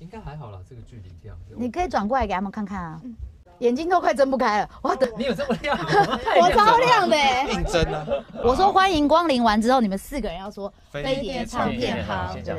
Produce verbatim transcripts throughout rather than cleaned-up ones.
应该还好啦，这个距离这样。 你可以转过来给他们看看啊。嗯眼睛都快睁不开了，我的！ 你有这么亮？ 我超亮的哎！ 硬睁啊！ 我说欢迎光临完之后，你们四个人要说飞碟唱片行。对。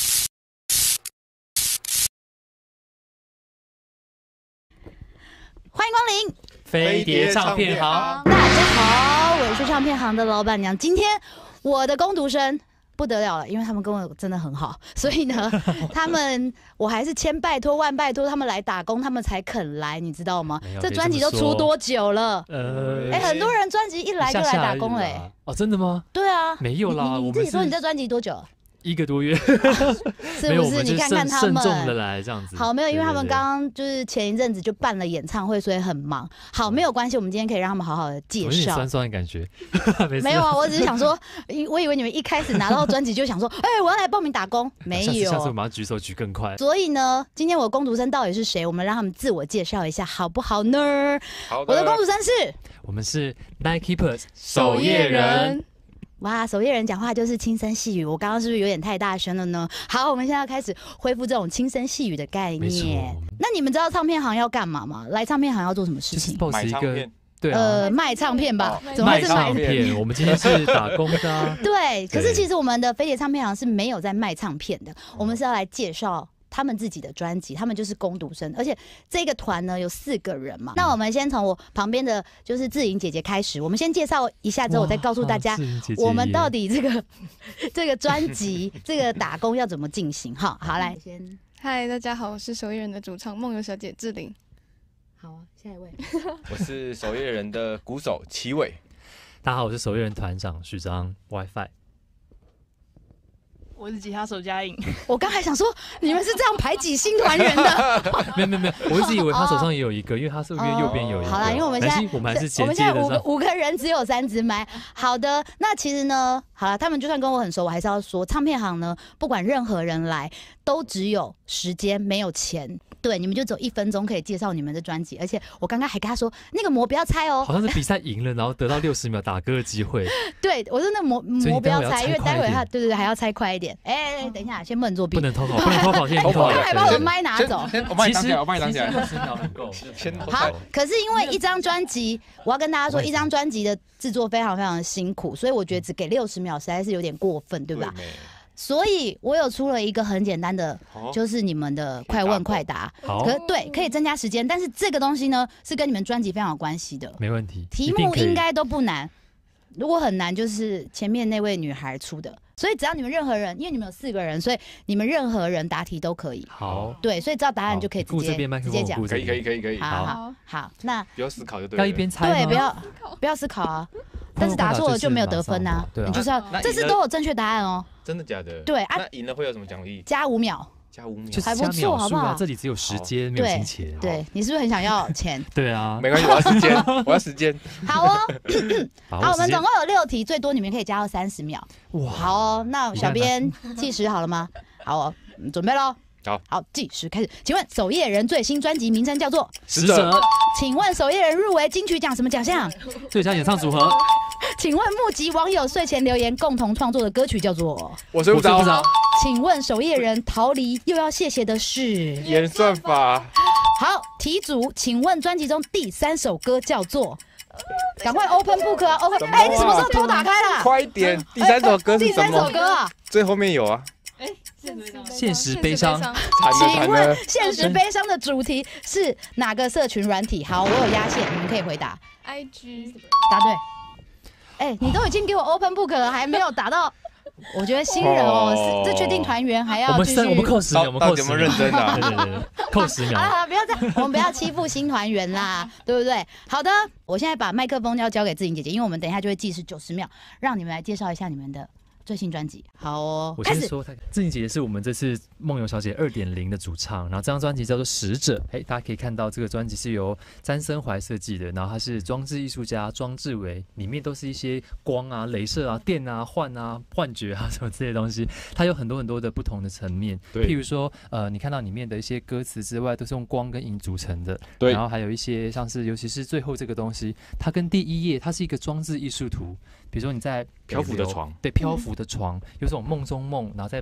欢迎光临飞碟唱片行。 大家好，我是唱片行的老板娘。今天我的工读生。不得了了，因为他们跟我真的很好，所以呢，他们我还是千拜托万拜托他们来打工，他们才肯来，你知道吗？这专辑都出多久了？呃，哎、欸，很多人专辑一来就来打工嘞、欸。 哦，真的吗？ 对啊， 没有啦， 你, 你自己说你这专辑多久？ 一个多月， 是不是？你看看他们， 慎重的来这样子。 好，没有，因为他们刚刚就是前一阵子就办了演唱会，所以很忙。好，没有关系，我们今天可以让他们好好的介绍。 有点酸酸的感觉。 没, 没有啊，我只是想说，我以为你们一开始拿到专辑就想说，哎、欸，我要来报名打工，没有。 下次我们要举手举更快。 所以呢，今天我的工读生到底是谁？我们让他们自我介绍一下，好不好呢？ 好的。 我的工读生是， 我们是 Night Keepers 守夜人。 哇，守夜人讲话就是轻声细语，我刚刚是不是有点太大声了呢？好，我们现在要开始恢复这种轻声细语的概念。那你们知道唱片行要干嘛吗？来唱片行要做什么事情？ 就是一个对啊， 呃，卖唱片吧？ 哦、 怎么会是卖唱片？我们今天是打工的、啊。 对，可是其实我们的飞碟唱片行是没有在卖唱片的，我们是要来介绍他们自己的专辑，他们就是工读生，而且这个团呢有四个人嘛。那我们先从我旁边的就是志颖姐姐开始，我们先介绍一下之后，我再告诉大家姐姐我们到底这个这个专辑这个打工要怎么进行。好，好来先。 嗨，大家好，我是守夜人的主唱梦游小姐志玲。 好啊，下一位。 我是守夜人的鼓手齐伟。 大家好，我是守夜人团长许章 WiFi。 我是吉他手嘉颖。 我刚才想说，你们是这样排挤新团员的？ 没有没有没有，我一直以为他手上也有一个，因为他是因为右边有一个。 好啦，因为我们现在我们还是我们现在五个五个人只有三支麦。好的，那其实呢，好了，他们就算跟我很熟，我还是要说，唱片行呢，不管任何人来，都只有时间没有钱。对，你们就只有一分钟可以介绍你们的专辑，而且我刚刚还跟他说，那个膜不要拆哦。 好像是比赛赢了，然后得到六十秒打歌的机会。 对，我说那膜膜不要拆，因为待会他对对对还要拆快一点。哎、欸，等一下，先不能作弊， 不能偷跑，不能偷跑，先偷跑。 我刚才把我的麦拿走。 我帮你挡起来，我帮你挡起来。 六十秒很够。 好，可是因为一张专辑，我要跟大家说，一张专辑的制作非常非常的辛苦，所以我觉得只给六十秒实在是有点过分，对吧？所以我有出了一个很简单的，就是你们的快问快答，可对，可以增加时间，但是这个东西呢是跟你们专辑非常有关系的， 没问题。 题目应该都不难，如果很难就是前面那位女孩出的，所以只要你们任何人，因为你们有四个人，所以你们任何人答题都可以。 好， 对，所以知道答案就可以直接直接讲， 可以可以可以可以。 好好好，那不要思考就对了， 要一边猜， 对，不要不要思考啊。但是答错了就没有得分呐，你就是要这次都有正确答案哦。 真的假的？ 对啊， 那赢了会有什么奖励？ 加五秒， 加五秒， 还不错，好不好？ 这里只有时间，没有金钱。 对，你是不是很想要钱？ 对啊， 没关系，我要时间，我要时间。 好哦，好，我们总共有六题，最多你们可以加到三十秒。哇，好哦，那小编计时好了吗？好哦，准备喽。 好， 好，计时开始。请问守夜人最新专辑名称叫做《 使者》。 请问守夜人入围金曲奖什么奖项？ 最佳演唱组合。 请问募集网友睡前留言共同创作的歌曲叫做《 我睡不着》。 请问守夜人逃离又要谢谢的是演算法。 好，题组，请问专辑中第三首歌叫做？赶快 open book 啊 ！open， 哎、欸，你什么时候偷打开啦？ 快一点！第三首歌是什么？ 第三首歌啊， 最后面有啊。 哎， 现实悲伤。 请问现实悲伤的主题是哪个社群软体？好，我有压线，你们可以回答。 I G 答对。哎、欸，你都已经给我 open book 了，还没有打到。我觉得新人哦，哦这确定团员还要我们三，我们扣十秒，我们扣十秒， 认真啊， 对对对，扣十秒。 啊，不要这样，我们不要欺负新团员啦，对不对？好的，我现在把麦克风要交给志颖姐姐，因为我们等一下就会计时九十秒，让你们来介绍一下你们的最新专辑。好哦， 我先说，志颖姐姐是我们这次梦游小姐 二点零 的主唱，然后这张专辑叫做《使者》，哎，大家可以看到这个专辑是由詹森怀设计的，然后他是装置艺术家庄志伟，里面都是一些光啊、雷射啊、电啊、幻啊、幻觉啊什么这些东西，它有很多很多的不同的层面。譬如说，呃，你看到里面的一些歌词之外，都是用光跟影组成的。对。然后还有一些像是，尤其是最后这个东西，它跟第一页，它是一个装置艺术图。比如说你在漂浮的床， 对，漂浮的床，有种梦中梦，然后在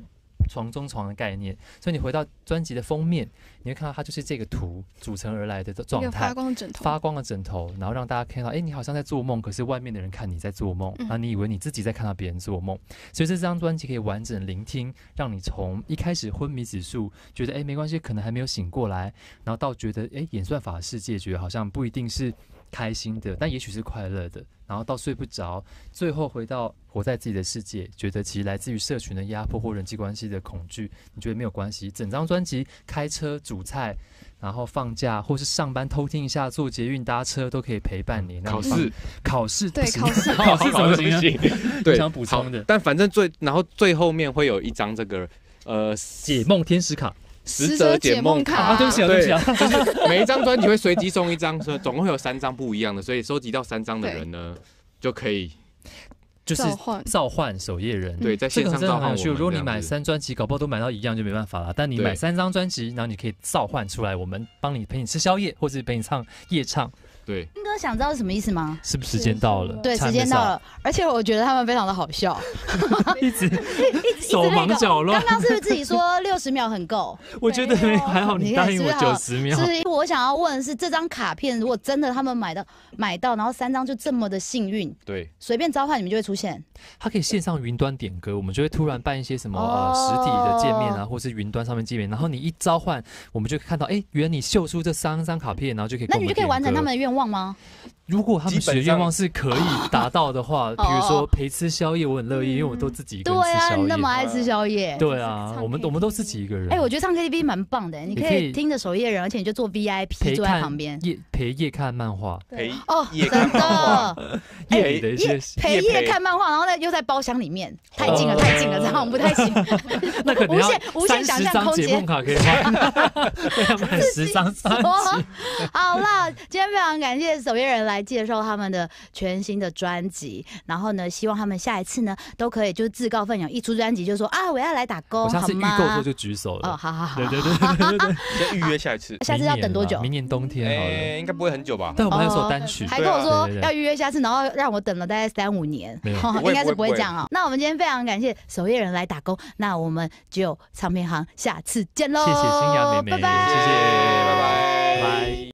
床中床的概念，所以你回到专辑的封面，你会看到它就是这个图组成而来的状态， 发光的枕头， 发光的枕头，然后让大家看到，哎，你好像在做梦，可是外面的人看你在做梦，然后你以为你自己在看到别人做梦，所以这张专辑可以完整聆听，让你从一开始昏迷指数，觉得哎没关系，可能还没有醒过来，然后到觉得哎演算法的世界，觉得好像不一定是开心的，但也许是快乐的，然后到睡不着，最后回到活在自己的世界，觉得其实来自于社群的压迫或人际关系的恐惧，你觉得没有关系。整张专辑开车煮菜，然后放假或是上班偷听一下，坐捷运搭车都可以陪伴你。 考试考试对考试考试怎么行？ 对， 想补充的。 但反正最然后最后面会有一张这个呃解梦天使卡。 十则解梦卡啊，对不起啊，对不起啊， 就是每一张专辑会随机送一张，所以总共会有三张不一样的，所以收集到三张的人呢，就可以就是召唤守夜人。 对，在线上召唤我们。 如果你买三专辑，搞不好都买到一样就没办法了。但你买三张专辑，然后你可以召唤出来，我们帮你陪你吃宵夜，或者陪你唱夜唱。 对， 斌哥想知道是什么意思吗？ 是不是时间到了？ 对，时间到了，而且我觉得他们非常的好笑， 一直一直手忙脚乱。 刚刚是不是自己说六十秒很够？ 我觉得还好，你答应我九十秒。 是我想要问的是，这张卡片如果真的他们买到买到，然后三张就这么的幸运， 对， 随便召唤你们就会出现。 它可以线上云端点歌，我们就会突然办一些什么、哦、呃实体的界面啊，或是云端上面界面，然后你一召唤，我们就看到，哎，原来你秀出这三张卡片，然后就可以跟我们点歌。 那你就可以完成他们的愿望吗？ 如果他们许的愿望是可以达到的话，比如说陪吃宵夜，我很乐意，因为我都自己一个人吃宵夜。 对啊，你那么爱吃宵夜。 对啊，我们我们都自己一个人。 哎，我觉得唱 K T V 蛮棒的，你可以听着守夜人，而且你就做 V I P 坐在旁边， 夜陪夜看漫画， 陪哦， 夜看漫画， 夜里的一些陪夜看漫画，然后呢又在包厢里面，太近了，太近了，这样不太行。 那可能要无限无限想象空间。 解梦卡可以吗？对，要买十张专辑。 好啦，今天非常感谢守夜人来介绍他们的全新的专辑，然后呢，希望他们下一次呢都可以就是自告奋勇，一出专辑就说啊我要来打工， 我下次预购的时候就举手了。 哦，好好好， 对对对对对， 先预约下一次。 下次要等多久？ 明年冬天好了， 应该不会很久吧？ 但我们还有首单曲， 还跟我说要预约下次，然后让我等了大概三五年，应该是不会这样啊。那我们今天非常感谢守夜人来打工，那我们就唱片行下次见喽！ 谢谢新雅妹妹， 拜拜， 谢谢，拜拜， 拜。